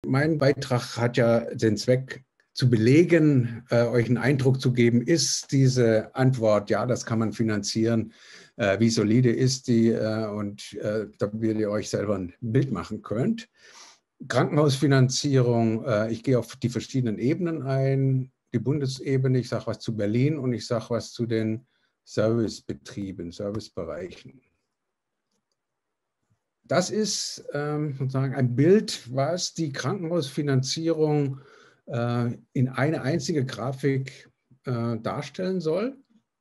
mein Beitrag hat ja den Zweck, zu belegen, euch einen Eindruck zu geben, ist diese Antwort, ja, das kann man finanzieren, wie solide ist die und damit ihr euch selber ein Bild machen könnt. Krankenhausfinanzierung, ich gehe auf die verschiedenen Ebenen ein, die Bundesebene, ich sage was zu Berlin und ich sage was zu den Servicebetrieben, Servicebereichen. Das ist sozusagen ein Bild, was die Krankenhausfinanzierung in eine einzige Grafik darstellen soll.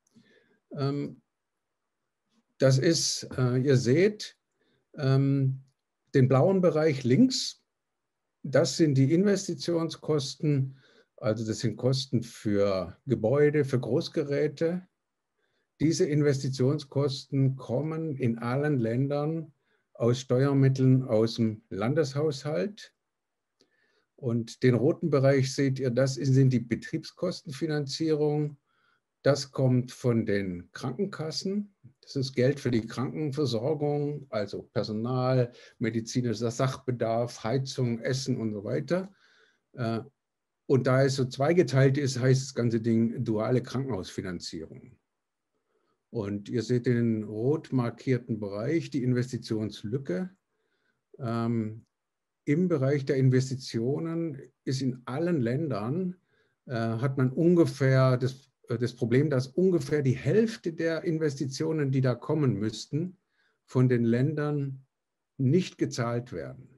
Das ist, ihr seht, den blauen Bereich links. Das sind die Investitionskosten, also das sind Kosten für Gebäude, für Großgeräte. Diese Investitionskosten kommen in allen Ländern aus Steuermitteln aus dem Landeshaushalt. Und den roten Bereich seht ihr, das sind die Betriebskostenfinanzierung. Das kommt von den Krankenkassen. Das ist Geld für die Krankenversorgung, also Personal, medizinischer Sachbedarf, Heizung, Essen und so weiter. Und da es so zweigeteilt ist, heißt das ganze Ding duale Krankenhausfinanzierung. Und ihr seht den rot markierten Bereich, die Investitionslücke. Im Bereich der Investitionen ist in allen Ländern, hat man ungefähr das Problem, dass ungefähr die Hälfte der Investitionen, die da kommen müssten, von den Ländern nicht gezahlt werden.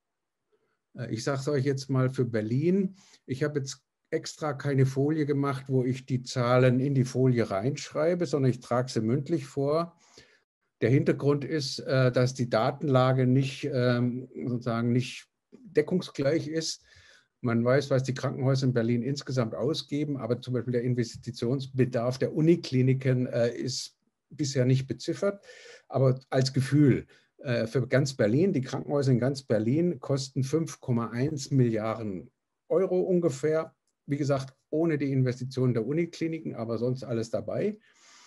Ich sage es euch jetzt mal für Berlin. Ich habe jetzt extra keine Folie gemacht, wo ich die Zahlen in die Folie reinschreibe, sondern ich trage sie mündlich vor. Der Hintergrund ist, dass die Datenlage nicht, sozusagen nicht deckungsgleich ist. Man weiß, was die Krankenhäuser in Berlin insgesamt ausgeben, aber zum Beispiel der Investitionsbedarf der Unikliniken ist bisher nicht beziffert. Aber als Gefühl, für ganz Berlin, die Krankenhäuser in ganz Berlin kosten 5,1 Milliarden Euro ungefähr. Wie gesagt, ohne die Investitionen der Unikliniken, aber sonst alles dabei.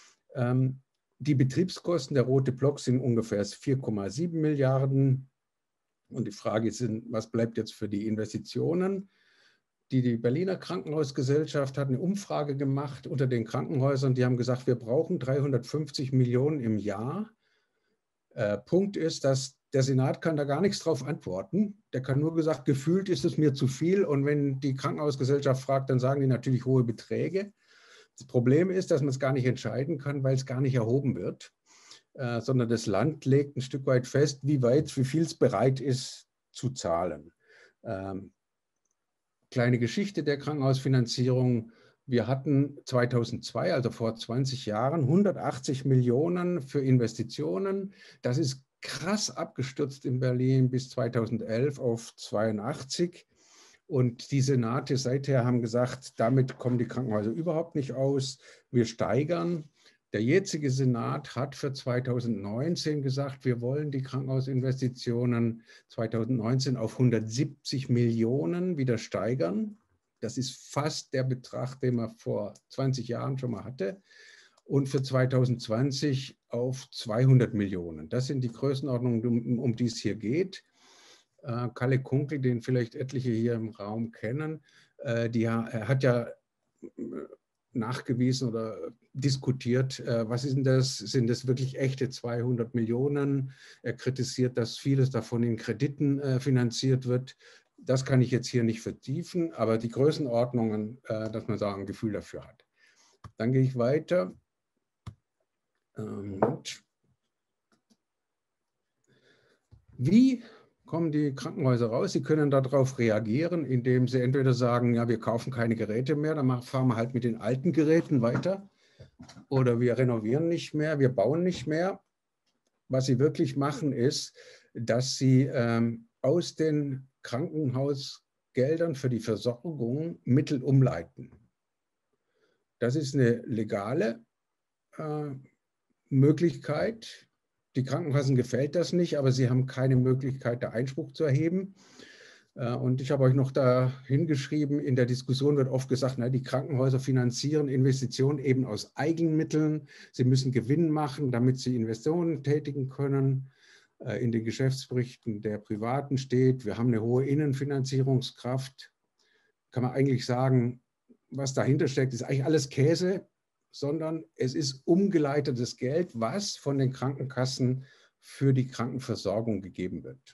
Die Betriebskosten, der rote Block, sind ungefähr 4,7 Milliarden. Und die Frage ist, was bleibt jetzt für die Investitionen? Die Berliner Krankenhausgesellschaft hat eine Umfrage gemacht unter den Krankenhäusern. Die haben gesagt, wir brauchen 350 Millionen im Jahr. Punkt ist, dass der Senat kann da gar nichts drauf antworten. Der kann nur gesagt, gefühlt ist es mir zu viel. Und wenn die Krankenhausgesellschaft fragt, dann sagen die natürlich hohe Beträge. Das Problem ist, dass man es gar nicht entscheiden kann, weil es gar nicht erhoben wird, sondern das Land legt ein Stück weit fest, wie viel es bereit ist zu zahlen. Kleine Geschichte der Krankenhausfinanzierung. Wir hatten 2002, also vor 20 Jahren, 180 Millionen für Investitionen. Das ist krass abgestürzt in Berlin bis 2011 auf 82. Und die Senate seither haben gesagt, damit kommen die Krankenhäuser überhaupt nicht aus. Wir steigern. Der jetzige Senat hat für 2019 gesagt, wir wollen die Krankenhausinvestitionen 2019 auf 170 Millionen wieder steigern. Das ist fast der Betrag, den man vor 20 Jahren schon mal hatte. Und für 2020 auf 200 Millionen. Das sind die Größenordnungen, um die es hier geht. Kalle Kunkel, den vielleicht etliche hier im Raum kennen, er hat ja nachgewiesen oder diskutiert, was ist denn das? Sind das wirklich echte 200 Millionen? Er kritisiert, dass vieles davon in Krediten finanziert wird. Das kann ich jetzt hier nicht vertiefen, aber die Größenordnungen, dass man da ein Gefühl dafür hat. Dann gehe ich weiter. Wie kommen die Krankenhäuser raus? Sie können darauf reagieren, indem sie entweder sagen, ja, wir kaufen keine Geräte mehr, dann fahren wir halt mit den alten Geräten weiter. Oder wir renovieren nicht mehr, wir bauen nicht mehr. Was sie wirklich machen, ist, dass sie aus den Krankenhausgeldern für die Versorgung Mittel umleiten. Das ist eine legale Möglichkeit. Die Krankenkassen gefällt das nicht, aber sie haben keine Möglichkeit, da Einspruch zu erheben. Und ich habe euch noch da hingeschrieben, in der Diskussion wird oft gesagt, na, die Krankenhäuser finanzieren Investitionen eben aus Eigenmitteln. Sie müssen Gewinn machen, damit sie Investitionen tätigen können. in den Geschäftsberichten der Privaten steht. Wir haben eine hohe Innenfinanzierungskraft. Kann man eigentlich sagen, was dahinter steckt, ist eigentlich alles Käse, sondern es ist umgeleitetes Geld, was von den Krankenkassen für die Krankenversorgung gegeben wird.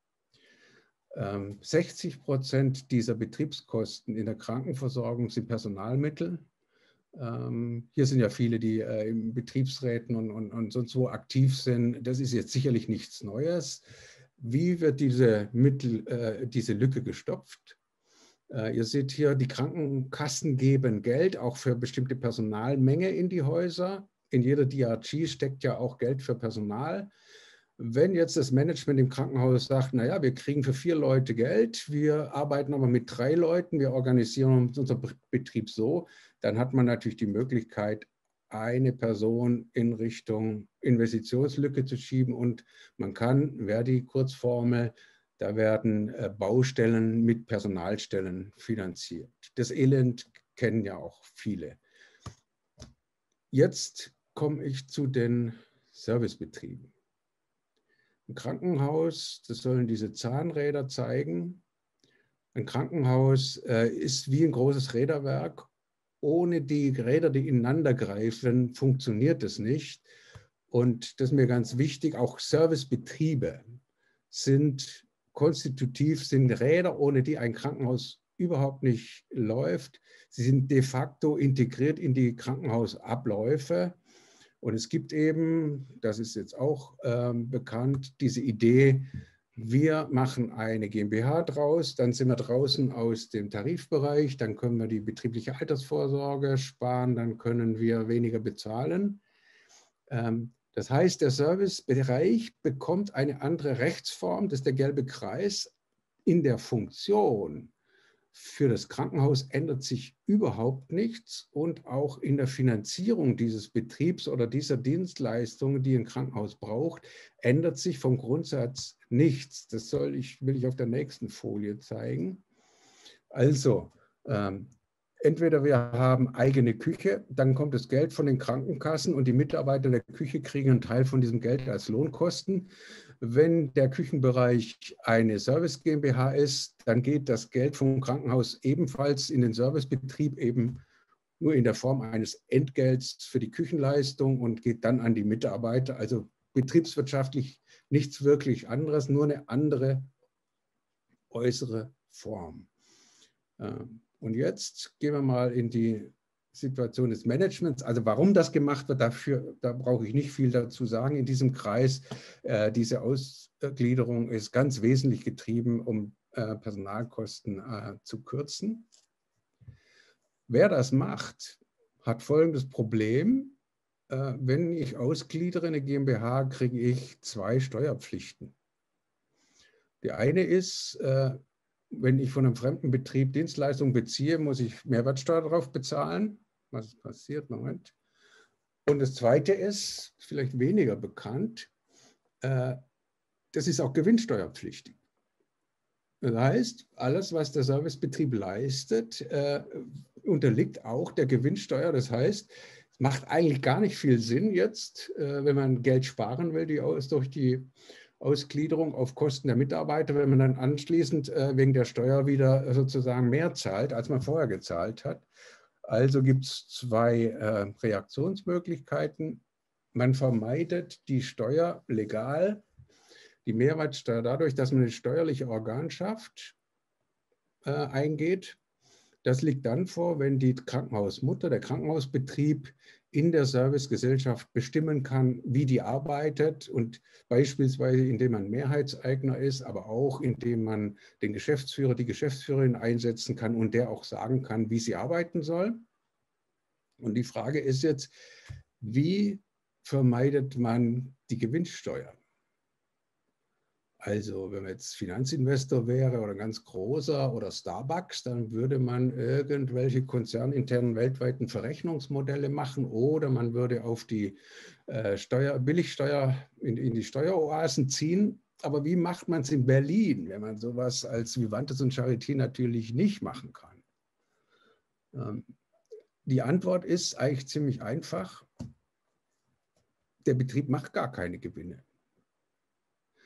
60% dieser Betriebskosten in der Krankenversorgung sind Personalmittel. Hier sind ja viele, die in Betriebsräten und sonst wo aktiv sind. Das ist jetzt sicherlich nichts Neues. Wie wird diese Lücke gestopft? Ihr seht hier, die Krankenkassen geben Geld auch für bestimmte Personalmenge in die Häuser. In jeder DRG steckt ja auch Geld für Personal. Wenn jetzt das Management im Krankenhaus sagt, naja, wir kriegen für 4 Leute Geld, wir arbeiten aber mit 3 Leuten, wir organisieren unseren Betrieb so, dann hat man natürlich die Möglichkeit, eine Person in Richtung Investitionslücke zu schieben und man kann, Verdi-Kurzformel, da werden Baustellen mit Personalstellen finanziert. Das Elend kennen ja auch viele. Jetzt komme ich zu den Servicebetrieben. Ein Krankenhaus, das sollen diese Zahnräder zeigen. Ein Krankenhaus ist wie ein großes Räderwerk. Ohne die Räder, die ineinander greifen, funktioniert es nicht. Und das ist mir ganz wichtig, auch Servicebetriebe sind konstitutiv, sind Räder, ohne die ein Krankenhaus überhaupt nicht läuft. Sie sind de facto integriert in die Krankenhausabläufe. Und es gibt eben, das ist jetzt auch bekannt, diese Idee, wir machen eine GmbH draus, dann sind wir draußen aus dem Tarifbereich, dann können wir die betriebliche Altersvorsorge sparen, dann können wir weniger bezahlen. Das heißt, der Servicebereich bekommt eine andere Rechtsform, das ist der gelbe Kreis. In der Funktion für das Krankenhaus ändert sich überhaupt nichts und auch in der Finanzierung dieses Betriebs oder dieser Dienstleistungen, die ein Krankenhaus braucht, ändert sich vom Grundsatz nichts. Das will ich auf der nächsten Folie zeigen. Also, entweder wir haben eigene Küche, dann kommt das Geld von den Krankenkassen und die Mitarbeiter der Küche kriegen einen Teil von diesem Geld als Lohnkosten. Wenn der Küchenbereich eine Service GmbH ist, dann geht das Geld vom Krankenhaus ebenfalls in den Servicebetrieb, eben nur in der Form eines Entgelts für die Küchenleistung und geht dann an die Mitarbeiter. Also betriebswirtschaftlich nichts wirklich anderes, nur eine andere äußere Form. Und jetzt gehen wir mal in die Situation des Managements. Also warum das gemacht wird, da brauche ich nicht viel dazu sagen. In diesem Kreis, diese Ausgliederung ist ganz wesentlich getrieben, um Personalkosten zu kürzen. Wer das macht, hat folgendes Problem. Wenn ich ausgliedere eine GmbH, kriege ich 2 Steuerpflichten. Die eine ist, wenn ich von einem fremden Betrieb Dienstleistungen beziehe, muss ich Mehrwertsteuer darauf bezahlen. Was passiert? Moment. Und das Zweite ist, vielleicht weniger bekannt, das ist auch gewinnsteuerpflichtig. Das heißt, alles, was der Servicebetrieb leistet, unterliegt auch der Gewinnsteuer. Das heißt, es macht eigentlich gar nicht viel Sinn jetzt, wenn man Geld sparen will, durch die Ausgliederung auf Kosten der Mitarbeiter, wenn man dann anschließend wegen der Steuer wieder sozusagen mehr zahlt, als man vorher gezahlt hat. Also gibt es 2 Reaktionsmöglichkeiten. Man vermeidet die Steuer legal, die Mehrwertsteuer dadurch, dass man eine steuerliche Organschaft eingeht. Das liegt dann vor, wenn die Krankenhausmutter, der Krankenhausbetrieb in der Servicegesellschaft bestimmen kann, wie die arbeitet und beispielsweise indem man Mehrheitseigner ist, aber auch indem man den Geschäftsführer, die Geschäftsführerin einsetzen kann und der auch sagen kann, wie sie arbeiten soll. Und die Frage ist jetzt, wie vermeidet man die Gewinnsteuer? Also wenn man jetzt Finanzinvestor wäre oder ein ganz großer oder Starbucks, dann würde man irgendwelche konzerninternen weltweiten Verrechnungsmodelle machen oder man würde auf die Billigsteuer in die Steueroasen ziehen. Aber wie macht man es in Berlin, wenn man sowas als Vivantes und Charité natürlich nicht machen kann? Die Antwort ist eigentlich ziemlich einfach. Der Betrieb macht gar keine Gewinne.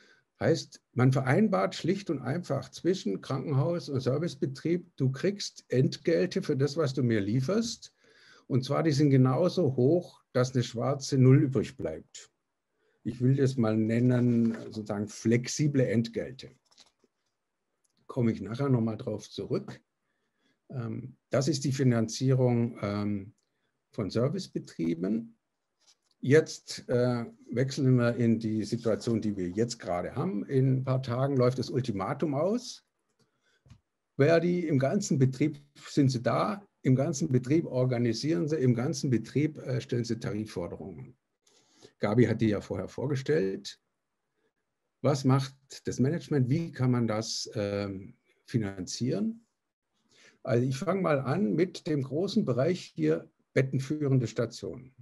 Heißt, man vereinbart schlicht und einfach zwischen Krankenhaus und Servicebetrieb, du kriegst Entgelte für das, was du mir lieferst. Und zwar, die sind genauso hoch, dass eine schwarze Null übrig bleibt. Ich will das mal nennen, sozusagen flexible Entgelte. Komme ich nachher nochmal drauf zurück. Das ist die Finanzierung von Servicebetrieben. Jetzt wechseln wir in die Situation, die wir jetzt gerade haben. In ein paar Tagen läuft das Ultimatum aus. Verdi, im ganzen Betrieb sind sie da, im ganzen Betrieb organisieren sie, im ganzen Betrieb stellen sie Tarifforderungen. Gabi hat die ja vorher vorgestellt. Was macht das Management? Wie kann man das finanzieren? Also ich fange mal an mit dem großen Bereich hier bettenführende Stationen.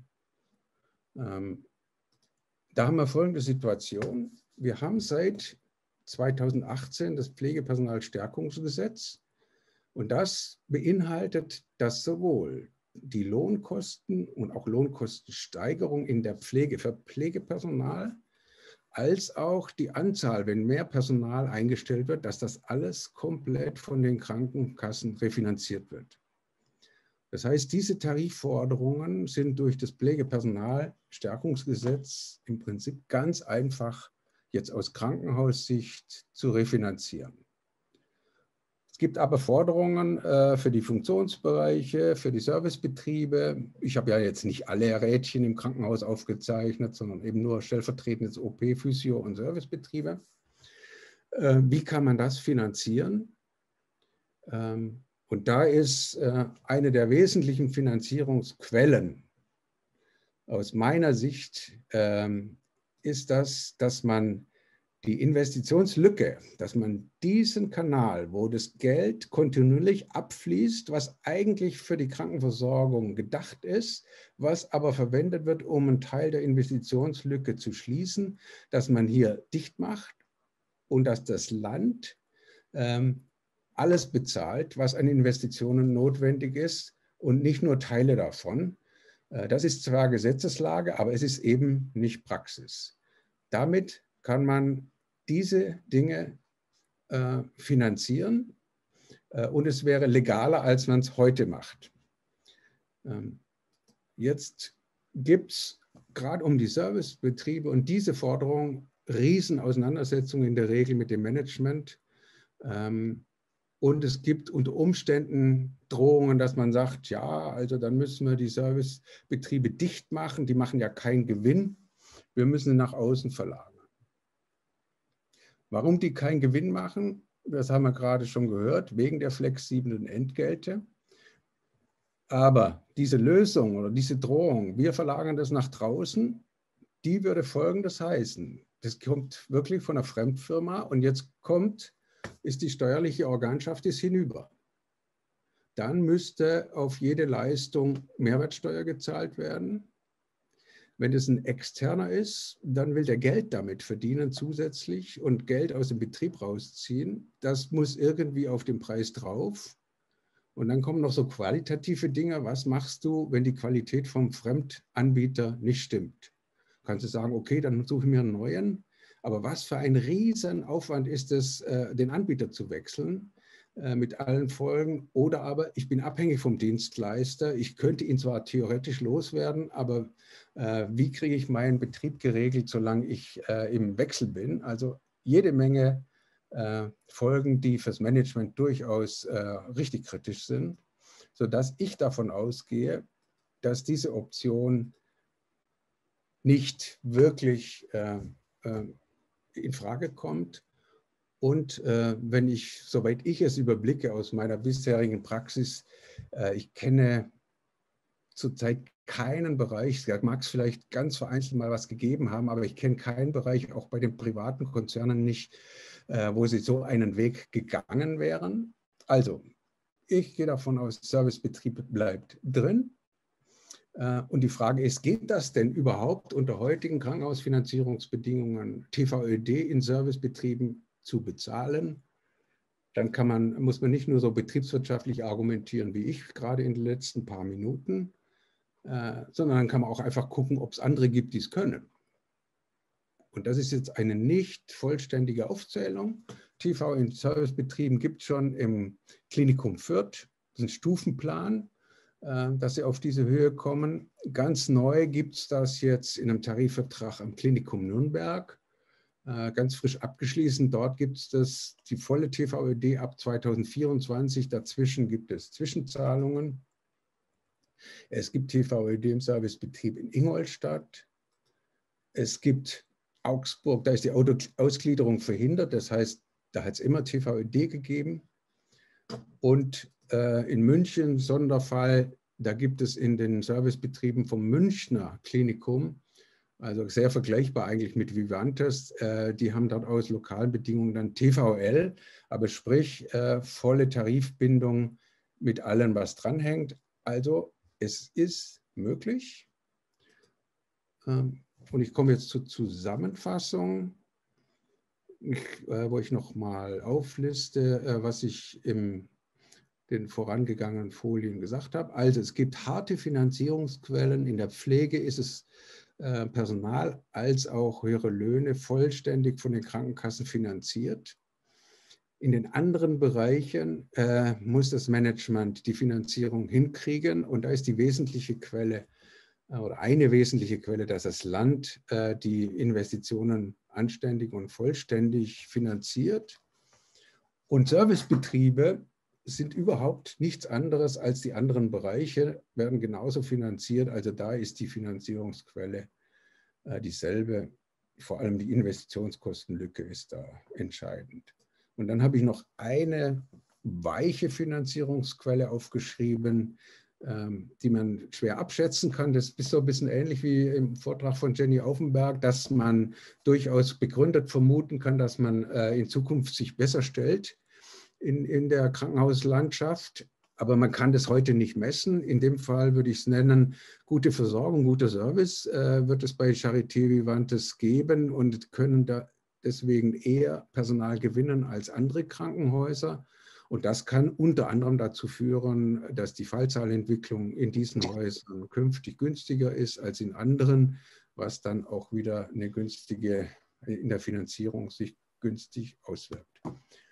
Da haben wir folgende Situation. Wir haben seit 2018 das Pflegepersonalstärkungsgesetz und das beinhaltet, dass sowohl die Lohnkosten und auch Lohnkostensteigerung in der Pflege für Pflegepersonal als auch die Anzahl, wenn mehr Personal eingestellt wird, dass das alles komplett von den Krankenkassen refinanziert wird. Das heißt, diese Tarifforderungen sind durch das Pflegepersonalstärkungsgesetz im Prinzip ganz einfach jetzt aus Krankenhaussicht zu refinanzieren. Es gibt aber Forderungen für die Funktionsbereiche, für die Servicebetriebe. Ich habe ja jetzt nicht alle Rädchen im Krankenhaus aufgezeichnet, sondern eben nur stellvertretendes OP, Physio und Servicebetriebe. Wie kann man das finanzieren? Und da ist eine der wesentlichen Finanzierungsquellen aus meiner Sicht, ist das, dass man die Investitionslücke, dass man diesen Kanal, wo das Geld kontinuierlich abfließt, was eigentlich für die Krankenversorgung gedacht ist, was aber verwendet wird, um einen Teil der Investitionslücke zu schließen, dass man hier dicht macht und dass das Land alles bezahlt, was an Investitionen notwendig ist und nicht nur Teile davon. Das ist zwar Gesetzeslage, aber es ist eben nicht Praxis. Damit kann man diese Dinge finanzieren und es wäre legaler, als man es heute macht. Jetzt gibt es gerade um die Servicebetriebe und diese Forderung Riesenauseinandersetzungen in der Regel mit dem Management. Und es gibt unter Umständen Drohungen, dass man sagt, ja, also dann müssen wir die Servicebetriebe dicht machen, die machen ja keinen Gewinn, wir müssen nach außen verlagern. Warum die keinen Gewinn machen, das haben wir gerade schon gehört, wegen der flexiblen Entgelte. Aber diese Lösung oder diese Drohung, wir verlagern das nach draußen, die würde Folgendes heißen. Das kommt wirklich von einer Fremdfirma und jetzt ist die steuerliche Organschaft hinüber. Dann müsste auf jede Leistung Mehrwertsteuer gezahlt werden. Wenn es ein Externer ist, dann will der Geld damit verdienen zusätzlich und Geld aus dem Betrieb rausziehen. Das muss irgendwie auf den Preis drauf. Und dann kommen noch so qualitative Dinge. Was machst du, wenn die Qualität vom Fremdanbieter nicht stimmt? Kannst du sagen, okay, dann suche ich mir einen neuen. Aber was für ein Riesenaufwand ist es, den Anbieter zu wechseln mit allen Folgen. Oder aber ich bin abhängig vom Dienstleister. Ich könnte ihn zwar theoretisch loswerden, aber wie kriege ich meinen Betrieb geregelt, solange ich im Wechsel bin? Also jede Menge Folgen, die fürs Management durchaus richtig kritisch sind, sodass ich davon ausgehe, dass diese Option nicht wirklich in Frage kommt. Und wenn ich, soweit ich es überblicke aus meiner bisherigen Praxis, ich kenne zurzeit keinen Bereich, da mag es vielleicht ganz vereinzelt mal was gegeben haben, aber ich kenne keinen Bereich, auch bei den privaten Konzernen nicht, wo sie so einen Weg gegangen wären. Also, ich gehe davon aus, Servicebetrieb bleibt drin. Und die Frage ist, geht das denn überhaupt unter heutigen Krankenhausfinanzierungsbedingungen, TVÖD in Servicebetrieben zu bezahlen? Dann muss man nicht nur so betriebswirtschaftlich argumentieren, wie ich gerade in den letzten paar Minuten, sondern dann kann man auch einfach gucken, ob es andere gibt, die es können. und das ist jetzt eine nicht vollständige Aufzählung, TV in Servicebetrieben gibt es schon im Klinikum Fürth, das ist ein Stufenplan, dass sie auf diese Höhe kommen. Ganz neu gibt es das jetzt in einem Tarifvertrag am Klinikum Nürnberg, ganz frisch abgeschlossen. Dort gibt es die volle TVÖD ab 2024. Dazwischen gibt es Zwischenzahlungen. Es gibt TVÖD im Servicebetrieb in Ingolstadt. Es gibt Augsburg, da ist die Ausgliederung verhindert. Das heißt, da hat es immer TVÖD gegeben. Und in München, Sonderfall, da gibt es in den Servicebetrieben vom Münchner Klinikum, also sehr vergleichbar eigentlich mit Vivantes, die haben dort aus lokalen Bedingungen dann TVL, aber sprich volle Tarifbindung mit allem, was dranhängt. Also es ist möglich. Und ich komme jetzt zur Zusammenfassung, wo ich nochmal aufliste, was ich in den vorangegangenen Folien gesagt habe. Also es gibt harte Finanzierungsquellen. In der Pflege ist es Personal als auch höhere Löhne vollständig von den Krankenkassen finanziert. In den anderen Bereichen muss das Management die Finanzierung hinkriegen und da ist die wesentliche Quelle oder eine wesentliche Quelle, dass das Land die Investitionen anständig und vollständig finanziert. Und Servicebetriebe sind überhaupt nichts anderes als die anderen Bereiche, werden genauso finanziert. Also da ist die Finanzierungsquelle dieselbe. Vor allem die Investitionskostenlücke ist da entscheidend. Und dann habe ich noch eine weiche Finanzierungsquelle aufgeschrieben, die man schwer abschätzen kann. Das ist so ein bisschen ähnlich wie im Vortrag von Jenny Aufenberg, dass man durchaus begründet vermuten kann, dass man in Zukunft sich besser stellt in der Krankenhauslandschaft. Aber man kann das heute nicht messen. In dem Fall würde ich es nennen, gute Versorgung, guter Service wird es bei Charité Vivantes geben und können da deswegen eher Personal gewinnen als andere Krankenhäuser. Und das kann unter anderem dazu führen, dass die Fallzahlentwicklung in diesen Häusern künftig günstiger ist als in anderen, was dann auch wieder eine günstige, in der Finanzierung sich günstig auswirkt.